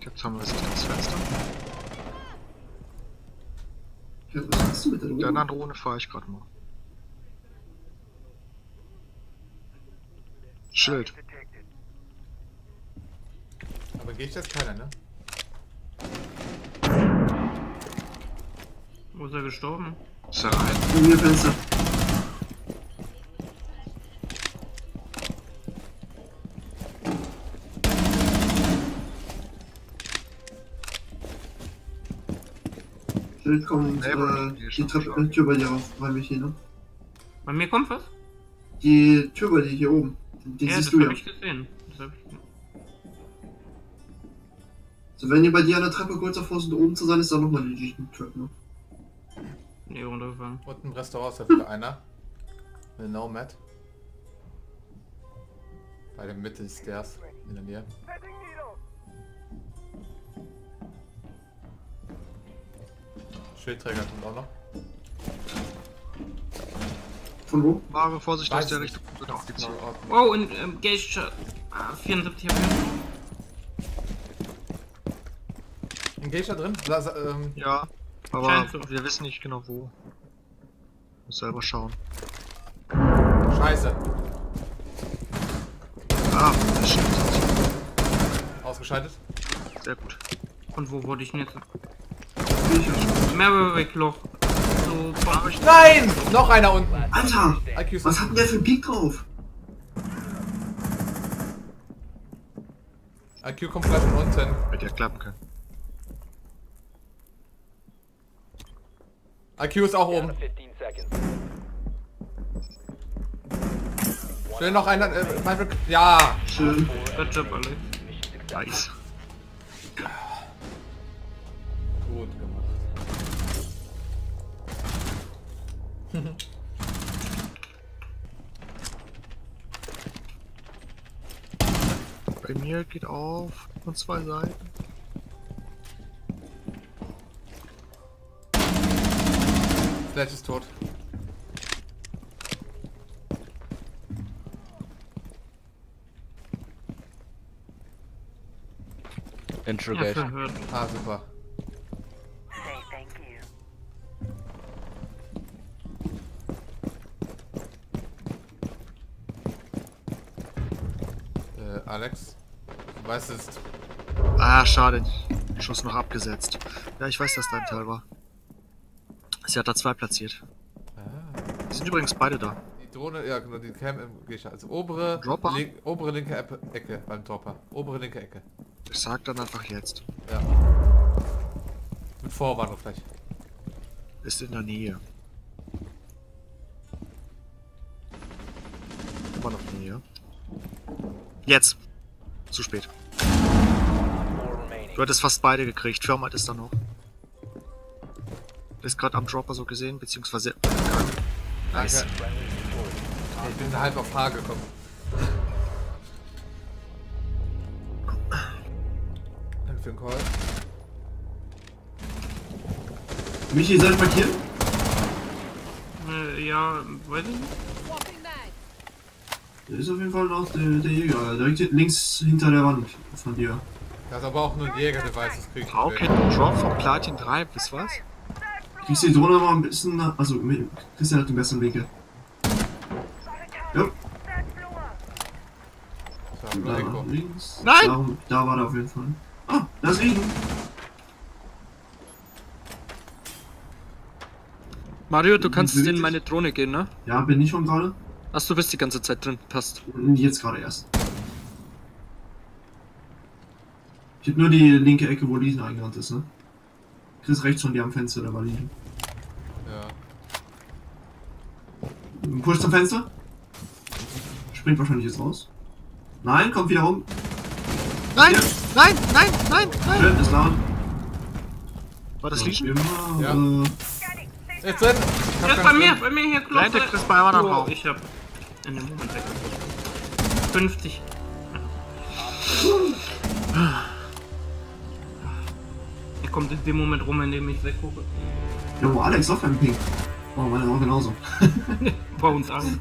Jetzt haben wir Sicht ins Fenster. Ja, was machst du mit der Drohne? Der anderen Drohne fahre ich gerade mal. Schild. Aber geht jetzt keiner, ne? Wo ist er gestorben? Ist er rein? Bei mir Fenster. Schild kommt die Treppe, Tür bei dir auf, bei mich hier, ne? Bei mir kommt was? Die Tür bei dir hier oben. Die Ja, siehst das du ja. habe ich gesehen. Das hab ich... So, wenn ihr bei dir an der Treppe kurz davor sind, oben zu sein, ist da nochmal die Trap, ne? Nee, runtergefahren. Und im Restaurant ist da wieder einer. Mit Nomad. Bei der Mitte ist Stairs in der Nähe. Schildträger kommt auch noch. Von wo? Ware, Vorsicht aus Weiß der nicht. Richtung. Wird auch gezogen. Oh, und Geisha. 74 hab ich. Ein Geisha drin? Ja, aber Scheint so. wir wissen nicht genau wo. Muss selber schauen. Scheiße. Ah, der Schild. Ausgeschaltet. Sehr gut. Und wo wurde ich denn jetzt? Ich Maverick-Loch. So, Nein! Noch einer unten. Alter! IQ ist Was hat denn der für einen Peak drauf? IQ kommt gleich von unten. Hätte ja klappen können. IQ ist auch oben. Schnell noch einer. Ja! Schön. good job, Alex. Nice. Gut gemacht. Bei mir geht auf von zwei Seiten. Flash ist tot. Ja, Interrogation. verhört. Ah, super. Alex, du weißt es. Ah, schade. Schuss noch abgesetzt. Ja, ich weiß, dass dein Teil war. Sie hat da zwei platziert. Ah. Die sind übrigens beide da. Die Drohne, ja genau, die Cam im Geisha. Also obere, Dropper? obere linke Ecke beim Dropper. Obere linke Ecke. Ich sag dann einfach jetzt. Ja. Mit Vorwarnung gleich. Ist in der Nähe. Immer noch in der Nähe. Jetzt! Zu spät. Du hättest fast beide gekriegt. Firma ist da noch. Ist gerade am Dropper so gesehen, beziehungsweise. Nice. Danke. Ich bin halb auf H gekommen. Danke für den Call. Michi, soll ich markieren? Ja, weiß ich nicht. Der ist auf jeden Fall noch der Jäger. Direkt links hinter der Wand von dir. Das ist aber auch nur ein Jäger-Device, das krieg ich How nicht can weg. you drop from Platin 3 bis was? Kriegst du die Drohne mal ein bisschen nach. Also, Christian hat den besseren Winkel. Ja, So, da Rico. links. Nein! Da war der auf jeden Fall. Ah, da ist Rieden. Mario, du kannst in meine Drohne gehen, ne? Ja, bin ich schon gerade. Ach, du bist die ganze Zeit drin. Passt. Jetzt gerade erst. Ich hab nur die linke Ecke, wo Liesen eingerannt ist, ne? Chris rechts von dir am Fenster, da war Liesen. Ja. Push zum Fenster. Springt wahrscheinlich jetzt raus. Nein, kommt wieder rum. Nein! Ja. Nein! Nein! Nein! Nein! Schön, ist laut. War das Legion? Immer, Ja. Jetzt drin! Ich hab Ja, keinen bei drin. mir hier, Nein, der Chris bei anderen Raum. Ich hab in dem Moment weg. 50. Er kommt in dem Moment rum, in dem ich weggucke. Jo, Alex, auch ein Ping. Oh, meine auch genauso. Bei uns an.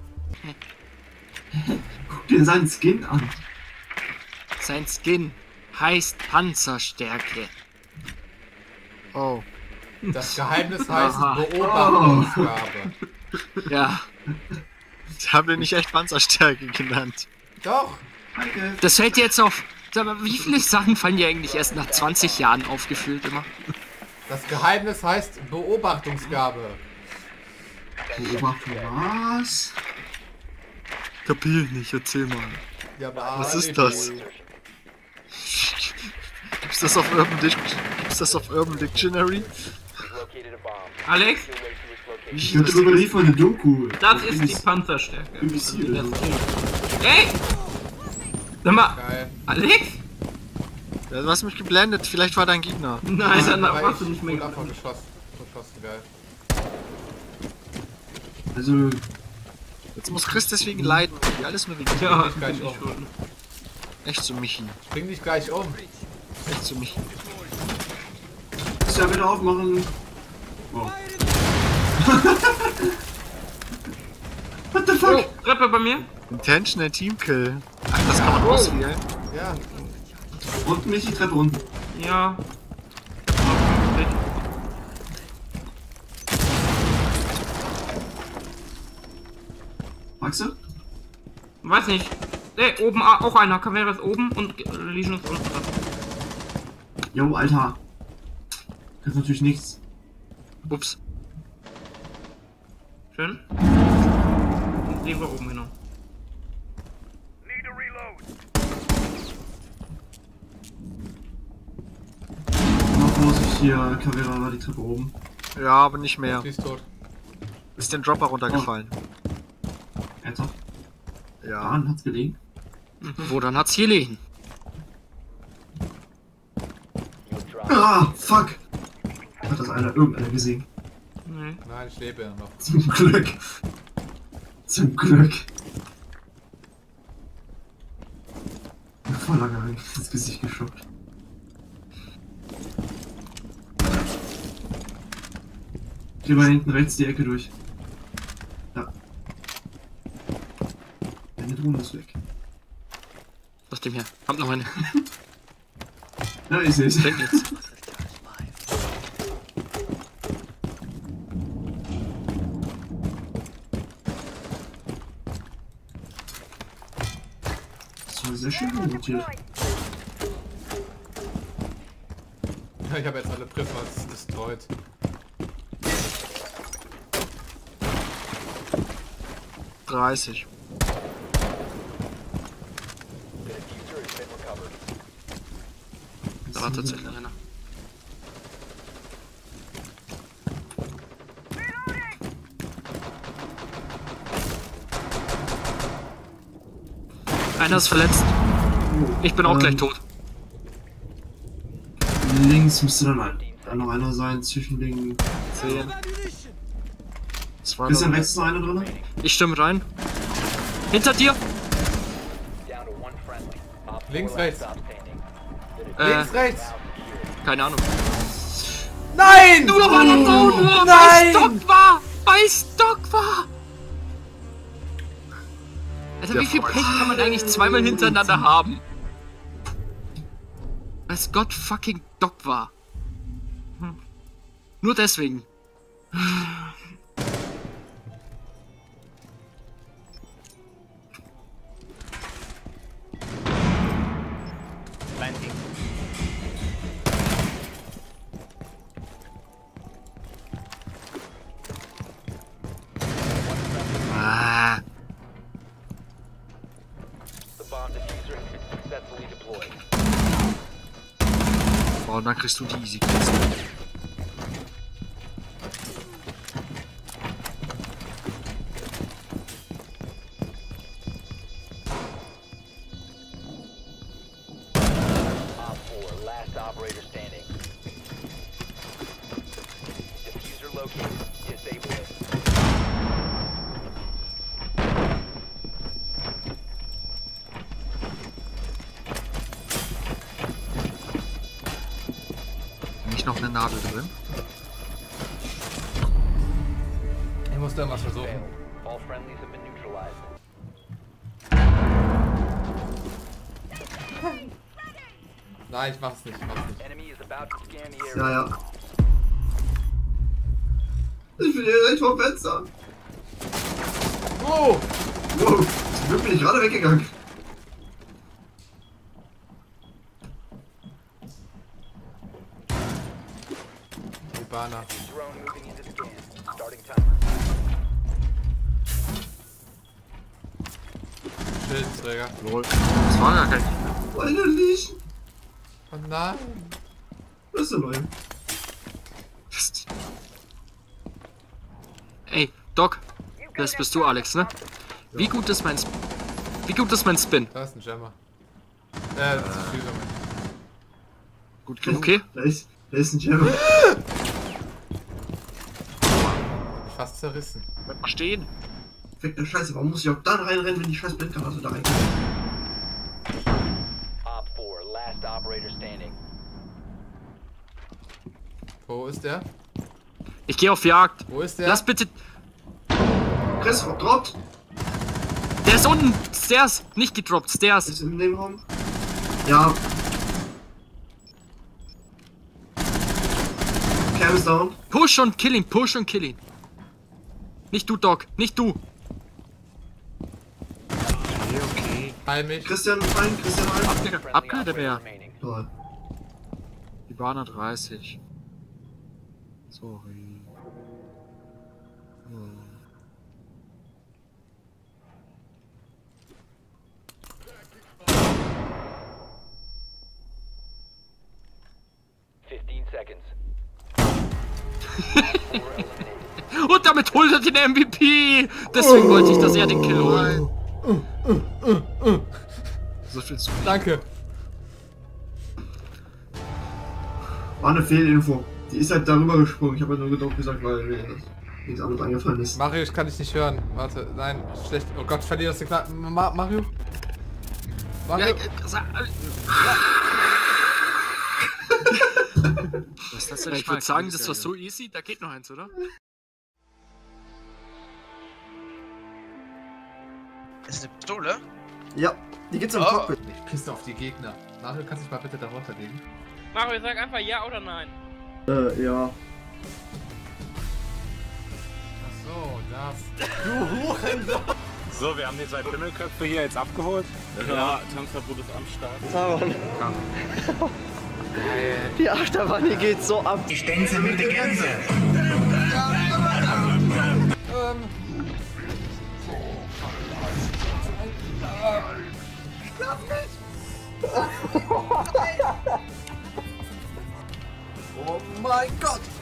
Guck dir seinen Skin an. Sein Skin. heißt Panzerstärke. Oh. Das Geheimnis heißt Aha. Beobachtungsgabe. Ja, Sie haben den nicht echt Panzerstärke genannt. Doch. Danke. das fällt jetzt auf. Sag mal, wie viele Sachen fallen dir eigentlich erst nach 20 Jahren aufgefühlt immer? Das Geheimnis heißt Beobachtungsgabe. Beobachtung was? Kapier nicht, erzähl mal. Ja, Was ist das? Gibt's das auf Urban Dictionary? Alex, Ich hab überlegt von der Doku. das ist die Panzerstärke. BBC oder so. Ey! Sag mal, Geil. Alex? Ja, du hast mich geblendet, vielleicht war dein Gegner. Nein, danach Aber warst du ich nicht mehr wurde einfach geschossen. geschossen, geil. Also, Jetzt muss Chris deswegen leiden. Ja, alles nur wegen dir. Ja, Ich gleich bin ich um. schuld. Echt so, Michi. Bring dich gleich um. Echt so, Michi. ist ja wieder aufmachen. Wow. What the fuck? Oh, Treppe bei mir? Intentional Teamkill. Ach, das kann man auswählen. Ja. Unten nicht die Treppe unten. Ja. Magst du? Weiß nicht. Ey, oben auch einer. Caveira ist oben und Legion ist unten. Jo, Alter. Das ist natürlich nichts. Ups. Schön. Und den wir oben, genau. Noch Vorsicht hier, Caveira war die Treppe oben. Ja, aber nicht mehr. Sie ist tot. Ist den Dropper runtergefallen. Alter, Ja. daran hat's gelegen. Wo dann hat's hier liegen? Ah, fuck! Hat das irgendeiner gesehen? Nee. Nein, ich lebe ja noch. Zum Glück. Zum Glück. Voll lange ins Gesicht geschuckt. Geh mal hinten rechts die Ecke durch. Ja. Deine Drohne ist weg. Aus dem her. Hab noch eine. Ja, ich seh's. Denk jetzt. Das war sehr schön notiert. Ich habe jetzt alle Prismas destroyed. .30. Da war tatsächlich einer. Einer ist verletzt. Ich bin auch gleich tot. Links müsste dann noch einer sein zwischen den 10. 2. Ist da rechts noch einer drin? Ich stimme rein. Hinter dir! Links, rechts. Äh, Links, rechts. keine Ahnung. Nein! Nur weil er down war! Weil Stock war! Weil Stock war! Alter, wie viel Pech kann man eigentlich zweimal hintereinander haben? Weil Scott fucking Doc war. Nur deswegen. Ah. Oh, und dann kriegst du die Easy Kills. Nicht noch eine Nadel drin? Ich muss da mal versuchen. All friendlies have been neutralized. Nein, ich mach's nicht, Enemy is about to scan the area. Ja, ja. Ich bin hier direkt vom Fenster. Oh! Wow, zum Glück bin ich gerade weggegangen. Libana. Drone moving into scan. Starting timer. Schildträger. Lol. Das war gar kein Gegner. Meine Liechen. Oh nein. Das ist neu. Ey, Doc, das bist du, Alex, ne? Wie gut ist mein Spin? Da ist ein Jammer. Das ist viel Jammer. Gut genug. Okay. Da ist ein Jammer. Ich fast zerrissen. Bleib mal stehen. Fick der Scheiße, warum muss ich auch dann reinrennen, wenn die scheiß Blindgranate da reinkommt? Op 4, last operator standing. Wo ist der? Ich gehe auf Jagd. Wo ist der? Lass bitte... Chris, droppt. Der ist unten. Stairs. Nicht gedroppt. Stairs. Ist im Nebenraum. Ja. Cam ist down. Push und kill ihn. Push und kill ihn. Nicht du, Doc. Nicht du. Okay. Heil mich. Christian rein, Christian rein. Friendly Abgehört operator mehr. remaining. Toll. Die Bahn 30. Sorry. Hm. Seconds. Und damit holt er den MVP. Deswegen wollte ich, dass er den Kill holt. So viel zu. Danke. War eine Fehlinfo. Die ist halt darüber gesprungen. Ich habe halt nur drauf gesagt, weil mir nichts anderes eingefallen ist. Mario, ich kann dich nicht hören. Warte, nein, schlecht. Oh Gott, ich verliere das Signal. Mario? Mario? Was ist das Ich würde sagen, das war so easy. Da geht noch eins, oder? Ist eine Pistole? Ja, die gibt's im Oh. Cockpit. Ich pisse auf die Gegner. Mario, kannst du dich mal bitte darunter legen? Mario, sag einfach ja oder nein. Ja. Ach so, das. Du Hurensohn! So, wir haben die 2 Pimmelköpfe hier jetzt abgeholt. Ja, Tanzverbot ist am Start. Die Achterbahn, die geht so ab. Die Stenzel mit der Gänse. Oh mein Gott!